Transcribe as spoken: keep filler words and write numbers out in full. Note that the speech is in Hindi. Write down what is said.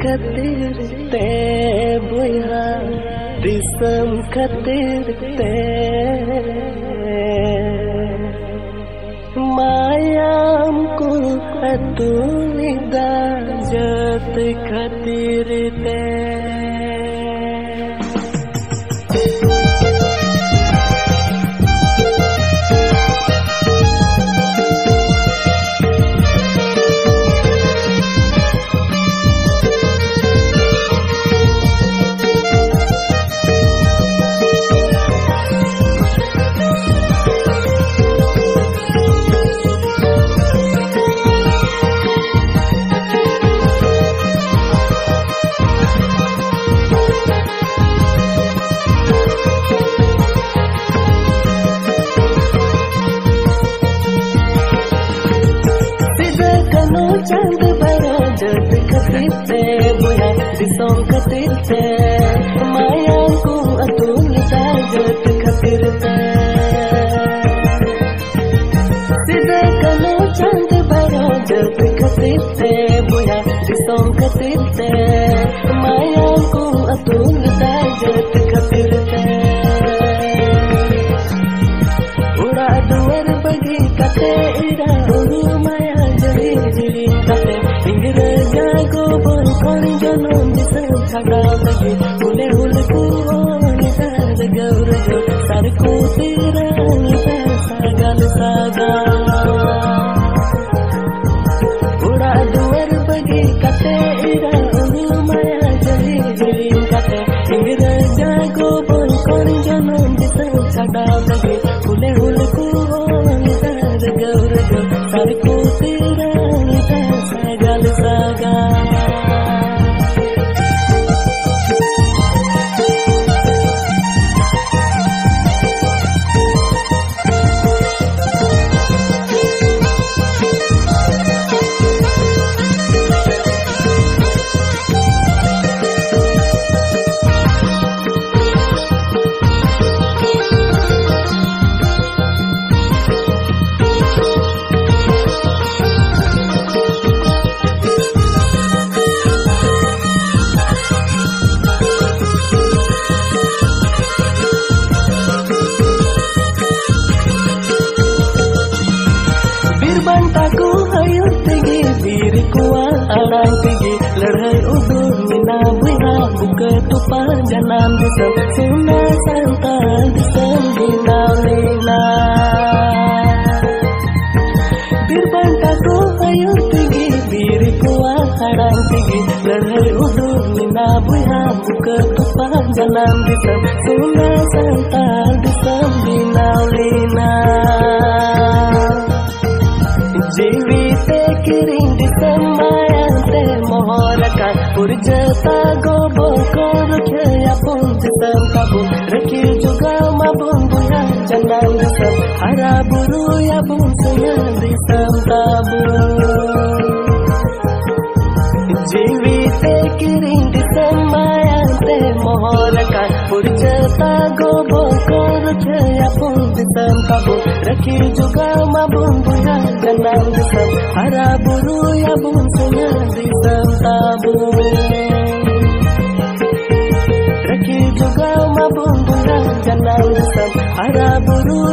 खातिर ते बुया दिसम खातिर ते मायाम को अतुनिदा जत खातिर ते चंद बरो जत खातिर ते बुया दिसों खातिर ते माया को अतुनिदा जत खातिर ते सीधे कनो चंद बरो जत खातिर ते बुया दिसों खातिर ते माया को अतुनिदा जत खातिर ते उड़ा दुवर बगी कते इरा उरु माया जरी जरी कते इंगरे जागो बोल कोन जनम दिस छाड़ा लगे हुले हुले को निसार गौर जो सार को तेरा निसार सागल सागा उड़ा दुवर बगी कते इरा उरु माया जरी जरी कते इंगरे जागो बोल कोन जनम दिस छाड़ा लगे हुले हुले को निसार गौर जो सार को तेरा निसार सागल सागा bantaku hayu tegi bir kuwa alang tegi ladhai udur mina buya buka tupa janam disam suna santa disam dina lena bir bantaku hayu tegi bir kuwa alang tegi ladhai udur mina buya buka tupa janam disam suna santa disam dina lena जीविते किरिंग दिसमाया ते मोहरका पुरजता गोबो को रखे अपन दिसम काबू रखी जुगा माबुन बुया चंदन दिसम हरा बुरु या बुन सुया दिसम काबू जीविते किरिंग दिसमाया ते मोहरका पुरजता गोबो को रखे अपन दिसम काबू रखी जुगा माबुन बुया चंदन दिसम हरा बुरु या बुन सुया दिसम काबू रखी जुगा माबुन बुया चंदन दिसम हरा बुरु